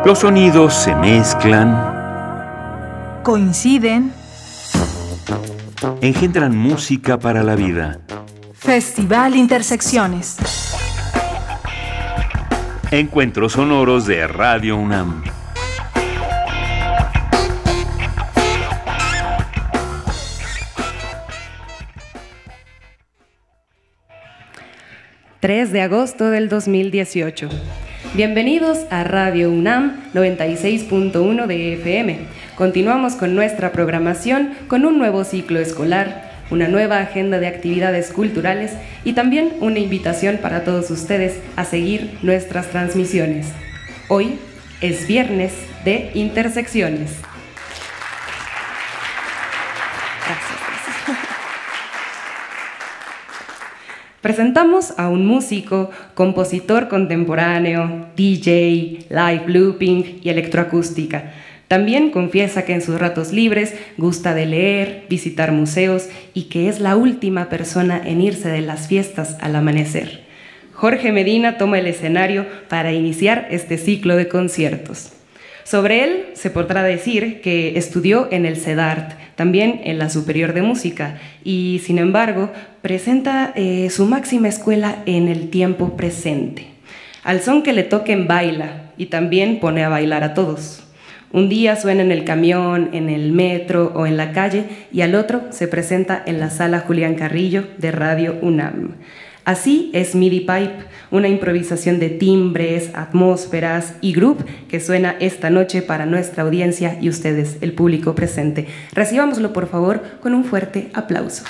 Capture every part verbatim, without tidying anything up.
Los sonidos se mezclan, coinciden, engendran música para la vida. Festival Intersecciones. Encuentros sonoros de Radio UNAM. tres de agosto del dos mil dieciocho. Bienvenidos a Radio UNAM noventa y seis punto uno de F M. Continuamos con nuestra programación con un nuevo ciclo escolar, una nueva agenda de actividades culturales y también una invitación para todos ustedes a seguir nuestras transmisiones. Hoy es viernes de Intersecciones. Presentamos a un músico, compositor contemporáneo, D J, live looping y electroacústica. También confiesa que en sus ratos libres gusta de leer, visitar museos y que es la última persona en irse de las fiestas al amanecer. Jorge Medina toma el escenario para iniciar este ciclo de conciertos. Sobre él se podrá decir que estudió en el CEDART, también en la Superior de Música, y sin embargo presenta eh, su máxima escuela en el tiempo presente. Al son que le toquen baila y también pone a bailar a todos. Un día suena en el camión, en el metro o en la calle y al otro se presenta en la sala Julián Carrillo de Radio UNAM. Así es MIDI Pipe, una improvisación de timbres, atmósferas y groove que suena esta noche para nuestra audiencia y ustedes, el público presente. Recibámoslo por favor con un fuerte aplauso.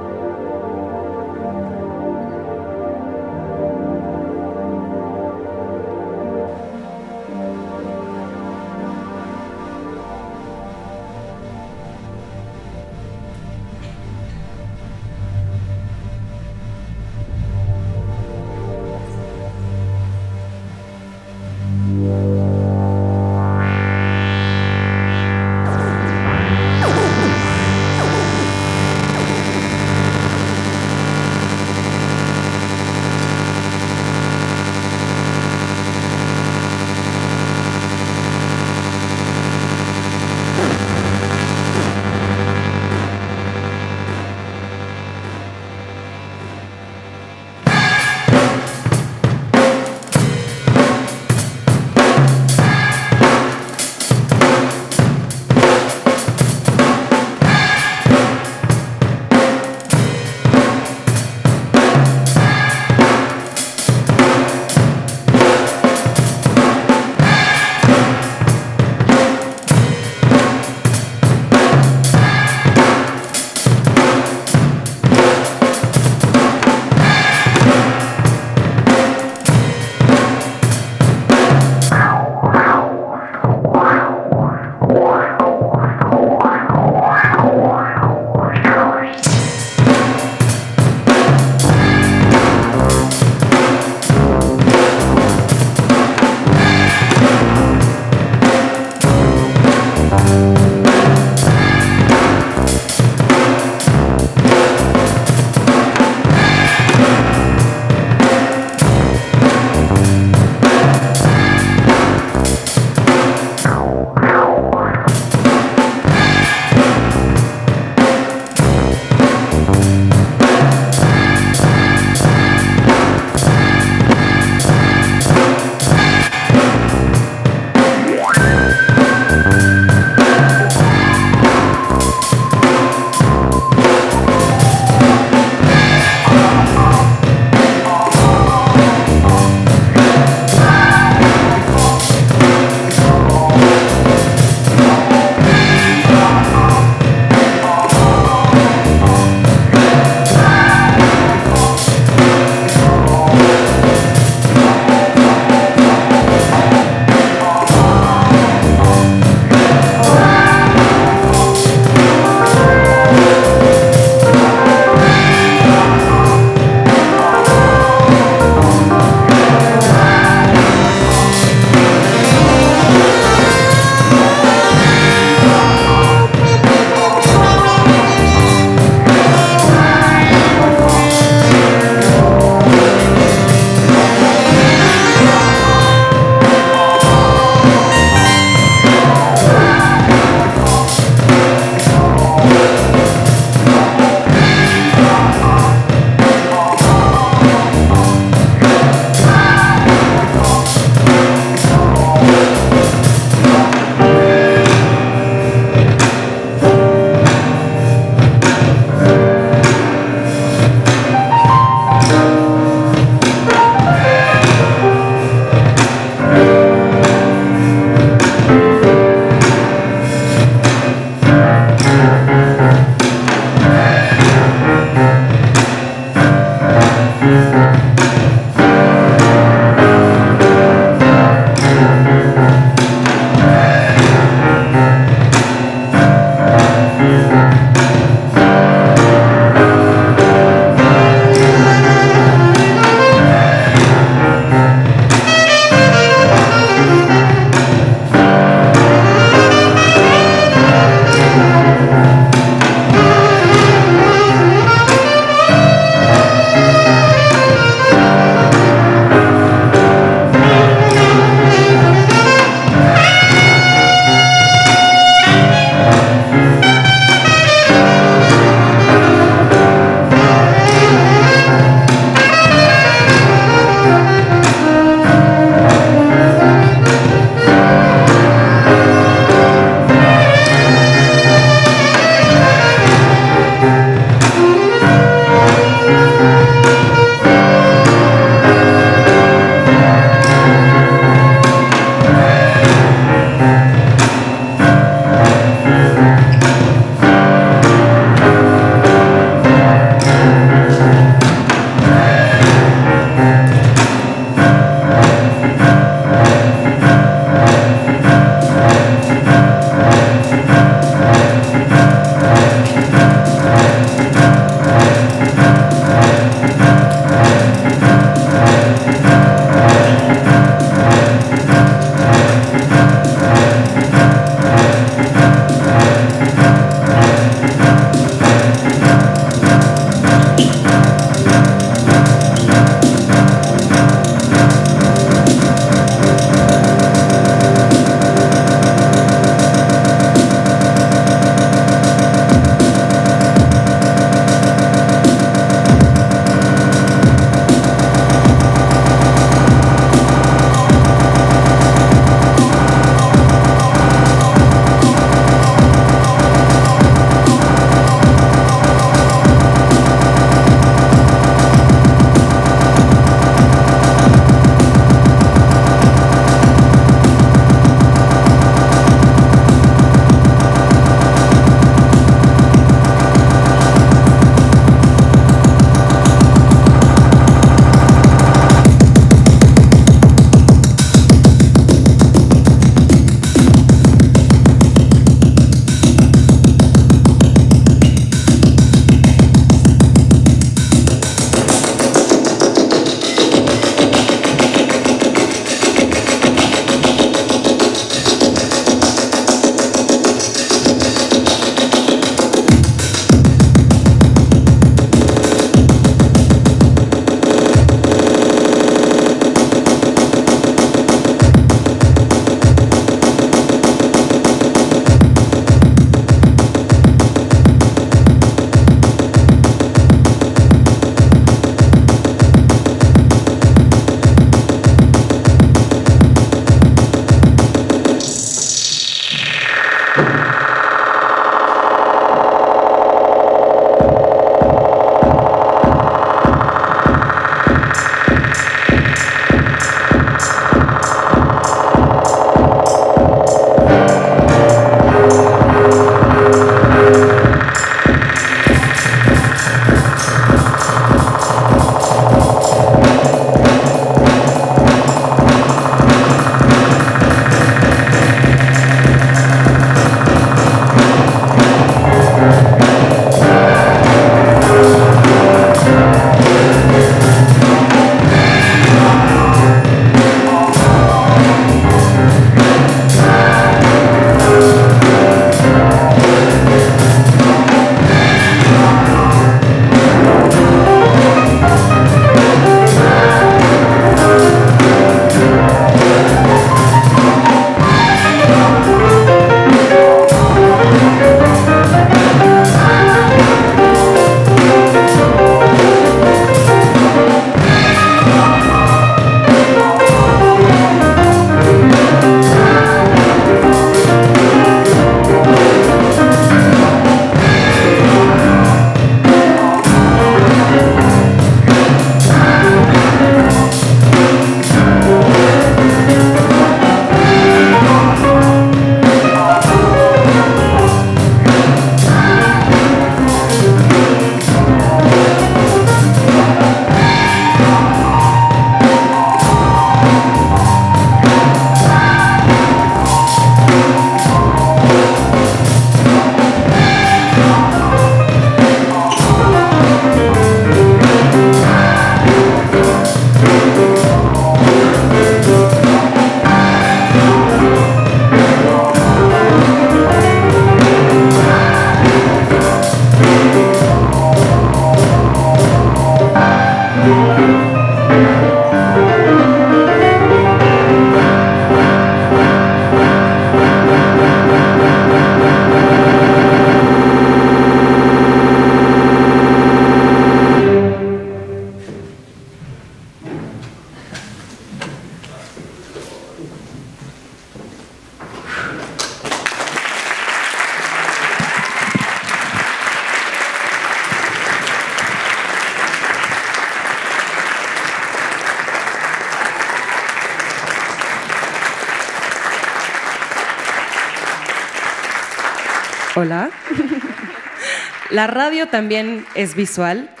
Hola. La radio también es visual